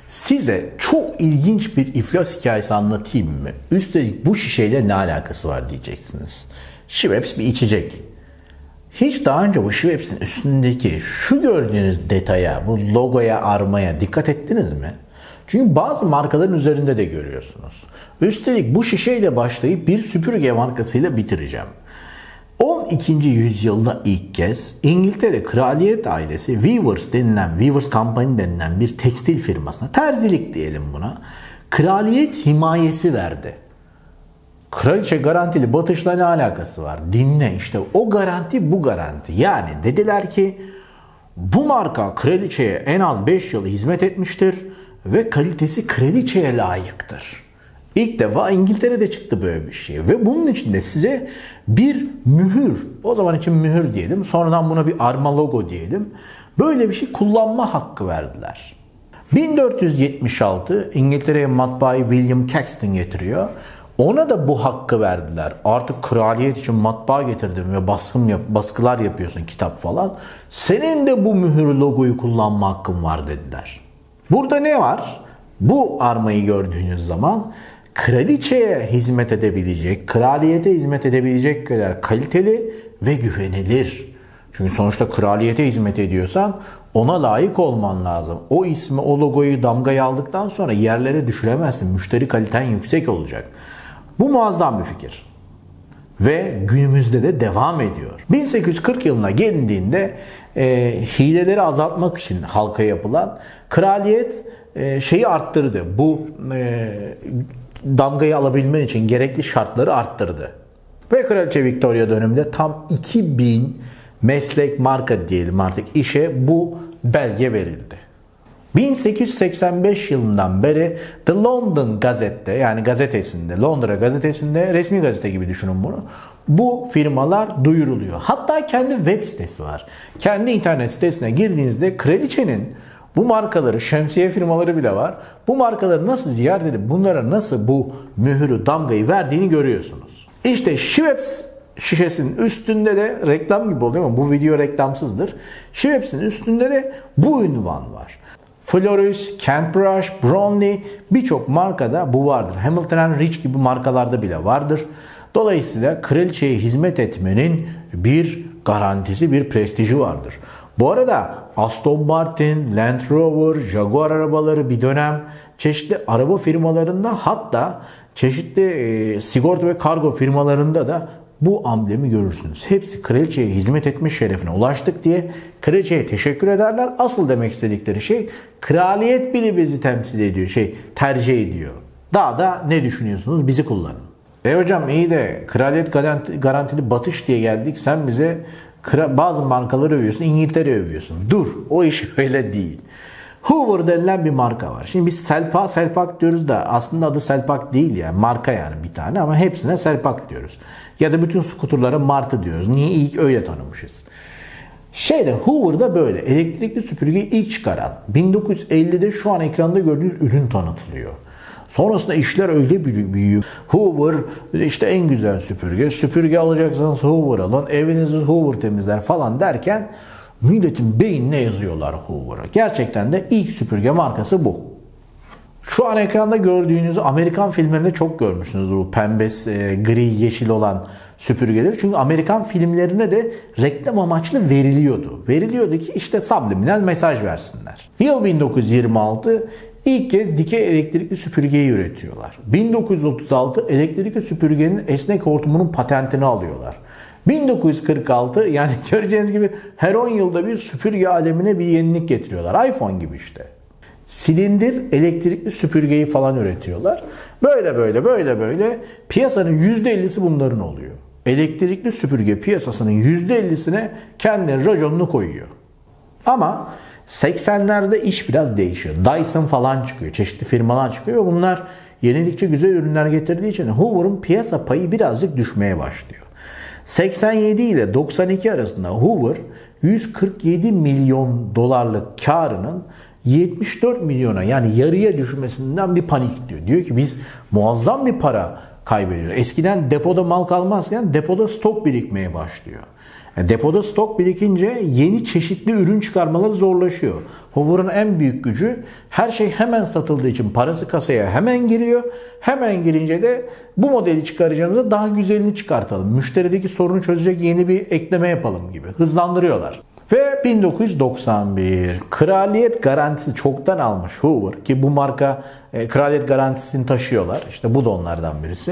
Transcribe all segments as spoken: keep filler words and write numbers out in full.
Size çok ilginç bir iflas hikayesi anlatayım mı? Üstelik bu şişeyle ne alakası var diyeceksiniz. Schweppes bir içecek. Hiç daha önce bu Schweppes'in üstündeki şu gördüğünüz detaya, bu logoya, armaya dikkat ettiniz mi? Çünkü bazı markaların üzerinde de görüyorsunuz. Üstelik bu şişeyle başlayıp bir süpürge markasıyla bitireceğim. on ikinci yüzyılda ilk kez İngiltere kraliyet ailesi Weavers denilen, Weavers Company denilen bir tekstil firmasına, terzilik diyelim buna, kraliyet himayesi verdi. Kraliçe garantili batışla ne alakası var? Dinle, işte o garanti bu garanti. Yani dediler ki bu marka kraliçeye en az beş yıl hizmet etmiştir ve kalitesi kraliçeye layıktır. İlk defa İngiltere'de çıktı böyle bir şey ve bunun için de size bir mühür, o zaman için mühür diyelim, sonradan buna bir arma logo diyelim, böyle bir şey kullanma hakkı verdiler. bin dört yüz yetmiş altı İngiltere'ye matbaayı William Caxton getiriyor. Ona da bu hakkı verdiler. Artık kraliyet için matbaa getirdim ve baskın yap, baskılar yapıyorsun, kitap falan. Senin de bu mühür logoyu kullanma hakkın var dediler. Burada ne var? Bu armayı gördüğünüz zaman kraliçeye hizmet edebilecek, kraliyete hizmet edebilecek kadar kaliteli ve güvenilir. Çünkü sonuçta kraliyete hizmet ediyorsan ona layık olman lazım. O ismi, o logoyu damgaya aldıktan sonra yerlere düşüremezsin. Müşteri kaliten yüksek olacak. Bu muazzam bir fikir. Ve günümüzde de devam ediyor. bin sekiz yüz kırk yılına gelindiğinde e, hileleri azaltmak için halka yapılan kraliyet e, şeyi arttırdı. Bu e, damgayı alabilmen için gerekli şartları arttırdı. Ve Kraliçe Victoria döneminde tam iki bin meslek, marka diyelim artık, işe bu belge verildi. bin sekiz yüz seksen beş yılından beri The London Gazette'de, yani gazetesinde, Londra gazetesinde, resmi gazete gibi düşünün bunu, bu firmalar duyuruluyor. Hatta kendi web sitesi var. Kendi internet sitesine girdiğinizde kraliçenin bu markaları, şemsiye firmaları bile var. Bu markaları nasıl ziyaret edip bunlara nasıl bu mühürü, damgayı verdiğini görüyorsunuz. İşte Schweppes şişesinin üstünde de, reklam gibi oluyor ama bu video reklamsızdır, Schweppes'in üstünde de bu ünvan var. Florus, Kent Brush, Brownlee, birçok markada bu vardır. Hamilton and Rich gibi markalarda bile vardır. Dolayısıyla kraliçeye hizmet etmenin bir garantisi, bir prestiji vardır. Bu arada Aston Martin, Land Rover, Jaguar arabaları bir dönem çeşitli araba firmalarında, hatta çeşitli e, sigorta ve kargo firmalarında da bu amblemi görürsünüz. Hepsi kraliçeye hizmet etmiş şerefine ulaştık diye kraliçeye teşekkür ederler. Asıl demek istedikleri şey, kraliyet bile bizi temsil ediyor, şey tercih ediyor. Daha da ne düşünüyorsunuz? Bizi kullanın. E hocam iyi de kraliyet garanti, garantili batış diye geldik. Sen bize bazı markaları övüyorsun, İngiltere övüyorsun. Dur, o iş öyle değil. Hoover denilen bir marka var. Şimdi biz Selpak Selpak diyoruz da aslında adı Selpak değil yani. Marka yani bir tane ama hepsine Selpak diyoruz. Ya da bütün skuterlara Martı diyoruz. Niye? İlk öyle tanımışız. Şeyde Hoover'da böyle elektrikli süpürgeyi ilk çıkaran, bin dokuz yüz ellide şu an ekranda gördüğünüz ürün tanıtılıyor. Sonrasında işler öyle büyüyor. Hoover işte en güzel süpürge. Süpürge alacaksanız Hoover alın. Evinizi Hoover temizler falan derken milletin beynine yazıyorlar Hoover'a. Gerçekten de ilk süpürge markası bu. Şu an ekranda gördüğünüz Amerikan filmlerinde çok görmüşsünüz bu pembe, gri, yeşil olan süpürgeleri. Çünkü Amerikan filmlerine de reklam amaçlı veriliyordu. Veriliyordu ki işte subliminal mesaj versinler. Yıl bin dokuz yüz yirmi altı ilk kez dikey elektrikli süpürgeyi üretiyorlar. bin dokuz yüz otuz altı elektrikli süpürgenin esnek hortumunun patentini alıyorlar. bin dokuz yüz kırk altı, yani göreceğiniz gibi her on yılda bir süpürge alemine bir yenilik getiriyorlar. iPhone gibi işte. Silindir elektrikli süpürgeyi falan üretiyorlar. Böyle böyle böyle böyle piyasanın yüzde ellisi bunların oluyor. Elektrikli süpürge piyasasının yüzde ellisine kendine raconunu koyuyor. Ama seksenlerde iş biraz değişiyor. Dyson falan çıkıyor. Çeşitli firmalar çıkıyor. Bunlar yenilikçi güzel ürünler getirdiği için Hoover'ın piyasa payı birazcık düşmeye başlıyor. seksen yedi ile doksan iki arasında Hoover yüz kırk yedi milyon dolarlık karının yetmiş dört milyona, yani yarıya düşmesinden bir panik diyor. Diyor ki biz muazzam bir para kaybediyoruz. Eskiden depoda mal kalmazken depoda stok birikmeye başlıyor. Depoda stok birikince yeni çeşitli ürün çıkarmaları zorlaşıyor. Hoover'ın en büyük gücü her şey hemen satıldığı için parası kasaya hemen giriyor. Hemen girince de bu modeli çıkaracağımızda daha güzelini çıkartalım. Müşterideki sorunu çözecek yeni bir ekleme yapalım gibi. Hızlandırıyorlar. Ve bin dokuz yüz doksan bir kraliyet garantisi çoktan almış Hoover ki bu marka e, kraliyet garantisini taşıyorlar. İşte bu da onlardan birisi.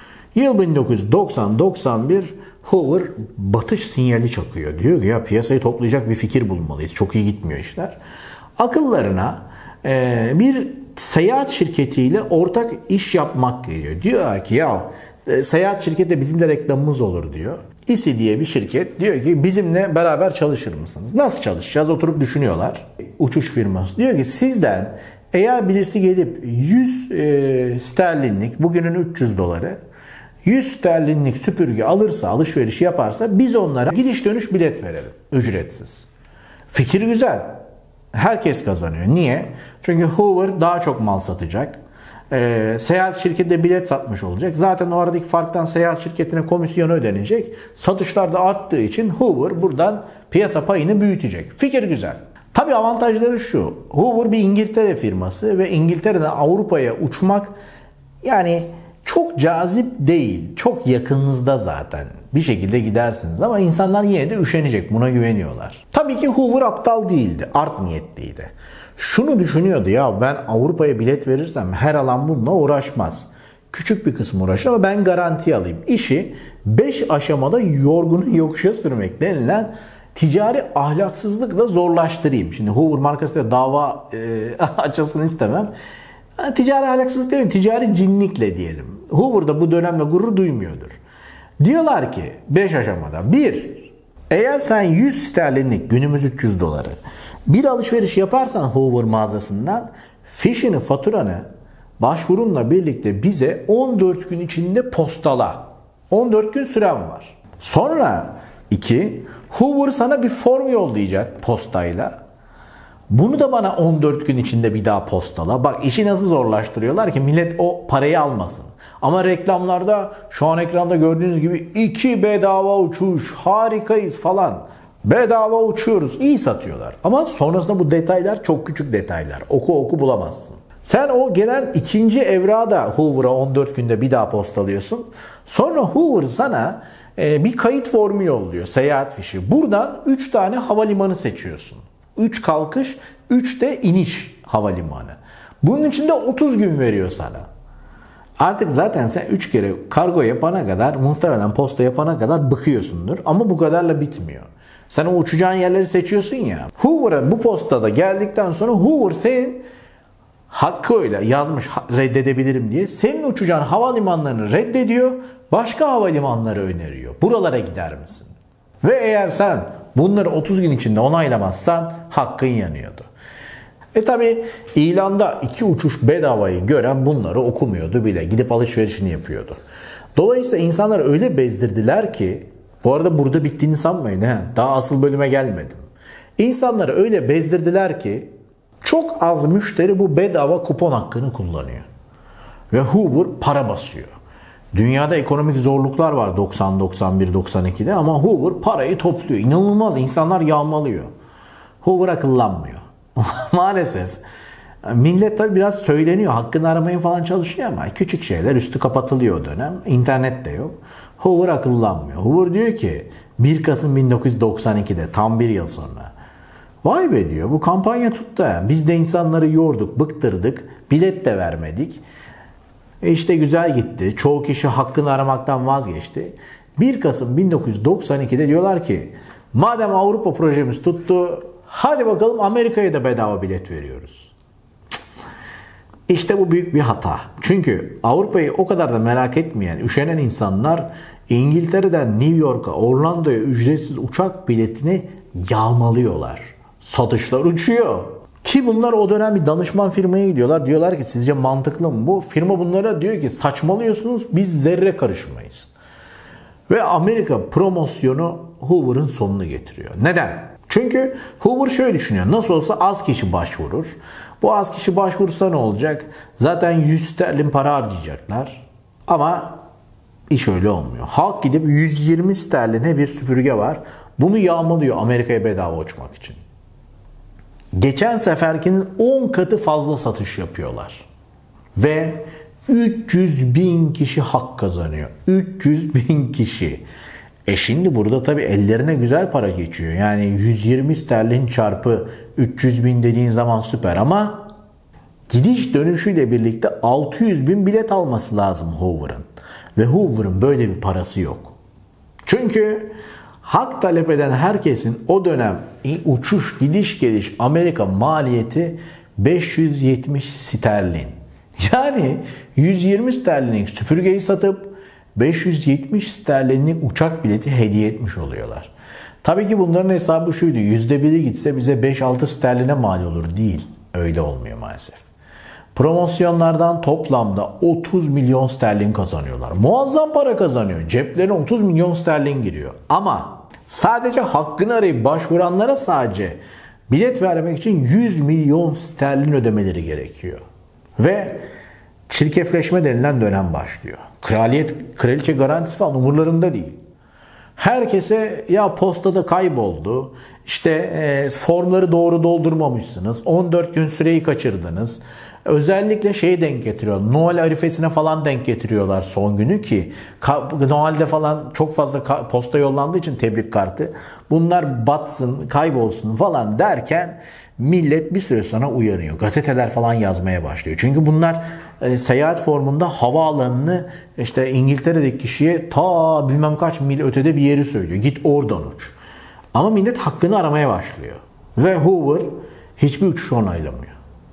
Yıl bin dokuz yüz doksan doksan bir Hoover batış sinyali çakıyor. Diyor ki ya piyasayı toplayacak bir fikir bulmalıyız. Çok iyi gitmiyor işler. Akıllarına e, bir seyahat şirketiyle ortak iş yapmak geliyor. Diyor ki ya e, seyahat şirketi bizim de reklamımız olur diyor. I S I diye bir şirket diyor ki bizimle beraber çalışır mısınız? Nasıl çalışacağız? Oturup düşünüyorlar. Uçuş firması diyor ki sizden eğer birisi gelip yüz e, sterlinlik bugünün üç yüz doları yüz sterlinlik süpürge alırsa, alışveriş yaparsa biz onlara gidiş dönüş bilet verelim. Ücretsiz. Fikir güzel. Herkes kazanıyor. Niye? Çünkü Hoover daha çok mal satacak. Ee, seyahat şirketi de bilet satmış olacak. Zaten o aradaki farktan seyahat şirketine komisyonu ödenecek. Satışlar da arttığı için Hoover buradan piyasa payını büyütecek. Fikir güzel. Tabii avantajları şu. Hoover bir İngiltere firması ve İngiltere'den Avrupa'ya uçmak yani çok cazip değil. Çok yakınınızda zaten. Bir şekilde gidersiniz ama insanlar yine de üşenecek. Buna güveniyorlar. Tabii ki Hoover aptal değildi. Art niyetliydi. Şunu düşünüyordu ya ben Avrupa'ya bilet verirsem her alan bununla uğraşmaz. Küçük bir kısmı uğraşır ama ben garanti alayım. İşi beş aşamada yorgunu yokuşa sürmek denilen ticari ahlaksızlıkla zorlaştırayım. Şimdi Hoover markasıyla dava e, açılsın istemem. Yani ticari ahlaksızlık değil, ticari cinlikle diyelim. Hoover da bu dönemle gurur duymuyordur. Diyorlar ki beş aşamada. bir Eğer sen yüz sterlinlik günümüz üç yüz doları bir alışveriş yaparsan Hoover mağazasından fişini, faturanı başvurunla birlikte bize on dört gün içinde postala. on dört gün süren var. Sonra iki Hoover sana bir form yollayacak postayla. Bunu da bana on dört gün içinde bir daha postala. Bak işi nasıl zorlaştırıyorlar ki millet o parayı almasın. Ama reklamlarda şu an ekranda gördüğünüz gibi iki bedava uçuş, harikayız falan. Bedava uçuyoruz. İyi satıyorlar. Ama sonrasında bu detaylar çok küçük detaylar. Oku oku bulamazsın. Sen o gelen ikinci evrağı da Hoover'a on dört günde bir daha postalıyorsun. Sonra Hoover sana e, bir kayıt formu yolluyor. Seyahat fişi. Buradan üç tane havalimanı seçiyorsun. üç kalkış, üç de iniş havalimanı. Bunun için de otuz gün veriyor sana. Artık zaten sen üç kere kargo yapana kadar, muhtemelen posta yapana kadar bıkıyorsundur. Ama bu kadarla bitmiyor. Sen o uçacağın yerleri seçiyorsun ya. Hoover'a bu postada geldikten sonra Hoover senin hakkıyla yazmış reddedebilirim diye. Senin uçacağın havalimanlarını reddediyor. Başka havalimanları öneriyor. Buralara gider misin? Ve eğer sen bunları otuz gün içinde onaylamazsan hakkın yanıyordu. E tabi ilanda iki uçuş bedavayı gören bunları okumuyordu bile. Gidip alışverişini yapıyordu. Dolayısıyla insanlar öyle bezdirdiler ki, bu arada burada bittiğini sanmayın. He? Daha asıl bölüme gelmedim. İnsanları öyle bezdirdiler ki çok az müşteri bu bedava kupon hakkını kullanıyor. Ve Hoover para basıyor. Dünyada ekonomik zorluklar var doksan, doksan bir, doksan ikide ama Hoover parayı topluyor. İnanılmaz, insanlar yağmalıyor. Hoover akıllanmıyor. Maalesef. Millet tabi biraz söyleniyor. Hakkını aramaya falan çalışıyor ama küçük şeyler üstü kapatılıyor o dönem. İnternet de yok. Hoover akıllanmıyor. Hoover diyor ki bir Kasım bin dokuz yüz doksan ikide tam bir yıl sonra. Vay be diyor, bu kampanya tuttu. Biz de insanları yorduk, bıktırdık. Bilet de vermedik. E işte güzel gitti. Çoğu kişi hakkını aramaktan vazgeçti. bir Kasım bin dokuz yüz doksan ikide diyorlar ki madem Avrupa projemiz tuttu, hadi bakalım Amerika'ya da bedava bilet veriyoruz. İşte bu büyük bir hata. Çünkü Avrupa'yı o kadar da merak etmeyen, üşenen insanlar İngiltere'den New York'a, Orlando'ya ücretsiz uçak biletini yağmalıyorlar. Satışlar uçuyor. Ki bunlar o dönem bir danışman firmaya gidiyorlar. Diyorlar ki sizce mantıklı mı bu? Firma bunlara diyor ki saçmalıyorsunuz, biz zerre karışmayız. Ve Amerika promosyonu Hoover'ın sonunu getiriyor. Neden? Çünkü Hoover şöyle düşünüyor. Nasıl olsa az kişi başvurur. Bu az kişi başvursa ne olacak? Zaten yüz sterlin para harcayacaklar. Ama İş öyle olmuyor. Halk gidip yüz yirmi sterline bir süpürge var. Bunu yağmalıyor Amerika'ya bedava uçmak için. Geçen seferkinin on katı fazla satış yapıyorlar. Ve üç yüz bin kişi hak kazanıyor. üç yüz bin kişi. E şimdi burada tabii ellerine güzel para geçiyor. Yani yüz yirmi sterlin çarpı üç yüz bin dediğin zaman süper ama gidiş dönüşüyle birlikte altı yüz bin bilet alması lazım Hoover'ın. Ve Hoover'ın böyle bir parası yok. Çünkü hak talep eden herkesin o dönem uçuş, gidiş, geliş Amerika maliyeti beş yüz yetmiş sterlin. Yani yüz yirmi sterlinlik süpürgeyi satıp beş yüz yetmiş sterlinlik uçak bileti hediye etmiş oluyorlar. Tabii ki bunların hesabı şuydu. yüzde biri gitse bize beş altı sterline mal olur. Değil. Öyle olmuyor maalesef. Promosyonlardan toplamda otuz milyon sterlin kazanıyorlar. Muazzam para kazanıyor. Ceplerine otuz milyon sterlin giriyor. Ama sadece hakkını arayıp başvuranlara sadece bilet vermek için yüz milyon sterlin ödemeleri gerekiyor. Ve çirkefleşme denilen dönem başlıyor. Kraliyet, kraliçe garantisi falan umurlarında değil. Herkese ya postada kayboldu, işte e, formları doğru doldurmamışsınız, on dört gün süreyi kaçırdınız. Özellikle şeyi denk getiriyor. Noel arifesine falan denk getiriyorlar son günü ki Noel'de falan çok fazla posta yollandığı için tebrik kartı. Bunlar batsın, kaybolsun falan derken millet bir süre sonra uyanıyor. Gazeteler falan yazmaya başlıyor. Çünkü bunlar e, seyahat formunda havaalanını işte İngiltere'deki kişiye ta bilmem kaç mil ötede bir yeri söylüyor. Git oradan uç. Ama millet hakkını aramaya başlıyor. Ve Hoover hiçbir uçuşu onaylamıyor.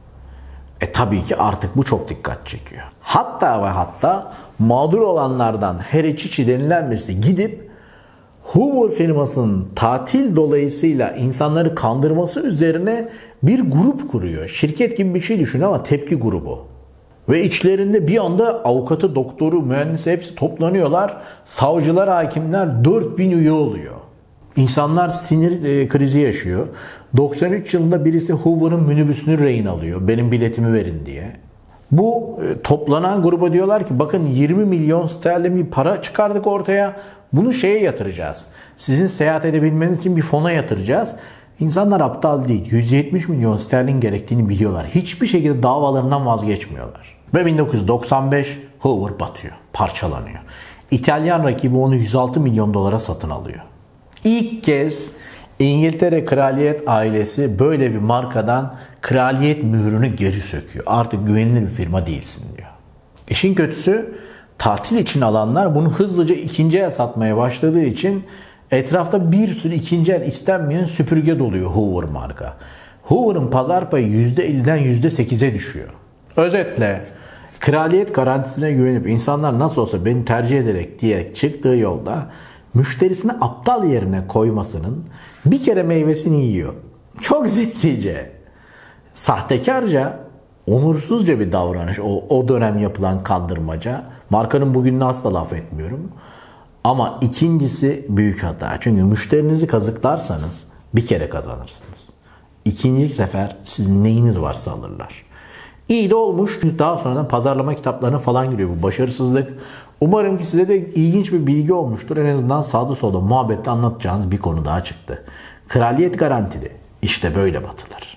E tabii ki artık bu çok dikkat çekiyor. Hatta ve hatta mağdur olanlardan Harry Çiçi denilen birisi gidip Hoover firmasının tatil dolayısıyla insanları kandırması üzerine bir grup kuruyor. Şirket gibi bir şey düşün ama tepki grubu. Ve içlerinde bir anda avukatı, doktoru, mühendisi hepsi toplanıyorlar. Savcılar, hakimler dört bin üye oluyor. İnsanlar sinir e, krizi yaşıyor. doksan üç yılında birisi Hoover'ın minibüsünü rehin alıyor. Benim biletimi verin diye. Bu e, toplanan gruba diyorlar ki bakın yirmi milyon sterlin bir para çıkardık ortaya. Bunu şeye yatıracağız. Sizin seyahat edebilmeniz için bir fona yatıracağız. İnsanlar aptal değil. yüz yetmiş milyon sterlin gerektiğini biliyorlar. Hiçbir şekilde davalarından vazgeçmiyorlar. Ve bin dokuz yüz doksan beş Hoover batıyor. Parçalanıyor. İtalyan rakibi onu yüz altı milyon dolara satın alıyor. İlk kez İngiltere kraliyet ailesi böyle bir markadan kraliyet mührünü geri söküyor. Artık güvenilir bir firma değilsin diyor. İşin kötüsü tatil için alanlar bunu hızlıca ikinci el satmaya başladığı için etrafta bir sürü ikinci el istenmeyen süpürge doluyor Hoover marka. Hoover'ın pazar payı yüzde elliden yüzde sekize düşüyor. Özetle kraliyet garantisine güvenip insanlar nasıl olsa beni tercih ederek diyerek çıktığı yolda müşterisini aptal yerine koymasının bir kere meyvesini yiyor. Çok zekice, sahtekarca, onursuzca bir davranış o, o dönem yapılan kandırmaca. Markanın bugününü asla laf etmiyorum. Ama ikincisi büyük hata. Çünkü müşterinizi kazıklarsanız bir kere kazanırsınız. İkinci sefer sizin neyiniz varsa alırlar. İyi de olmuş. Daha sonradan pazarlama kitaplarına falan giriyor bu başarısızlık. Umarım ki size de ilginç bir bilgi olmuştur. En azından sağda solda muhabbette anlatacağınız bir konu daha çıktı. Kraliyet garantili. İşte böyle batılır.